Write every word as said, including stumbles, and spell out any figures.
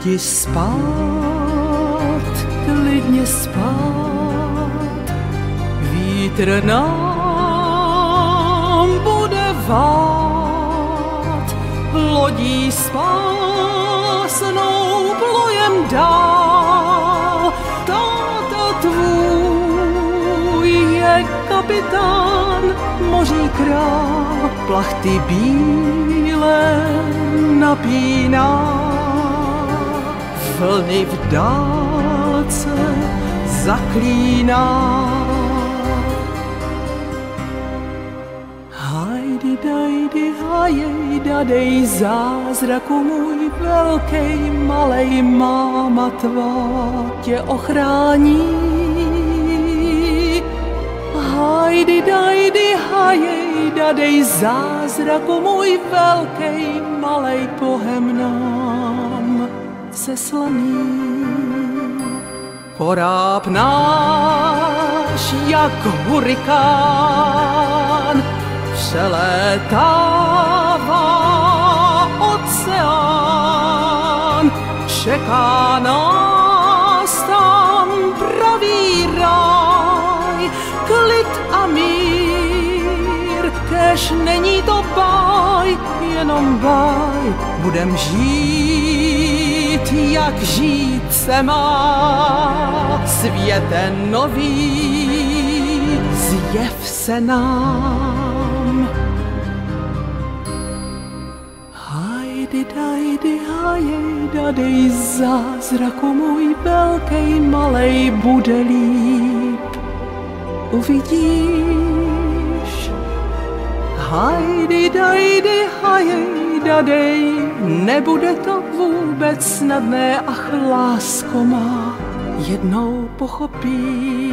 Jdi spát, klidně spát, vítr nám bude vát, lodí spásnou plojem dál. Táta tvůj je kapitán, moří král, plachty bílé napíná. Vlny v dálce zaklíná. Hajdi, dajdi, hajej, dadej, zázraku můj velkej, malej, máma tvá tě ochrání. Hajdi, dajdi, hajej, dadej, zázraku můj velkej, malej, pohem nám seslaný. Koráb náš jak hurikán přelétává oceán, čeká nás tam pravý ráj, klid a mír, kéž není to báj, jenom báj, budem žít, jak žít se má. Světe nový, zjev se nám. Hajdi, dajdi, hajej, dadej, zázraku můj velkej, malej, bude líp, uvidíš. Hajdi, dajdi, hajej, dadej, nebude to vůbec snadné, ach, lásko má, jednou pochopíš.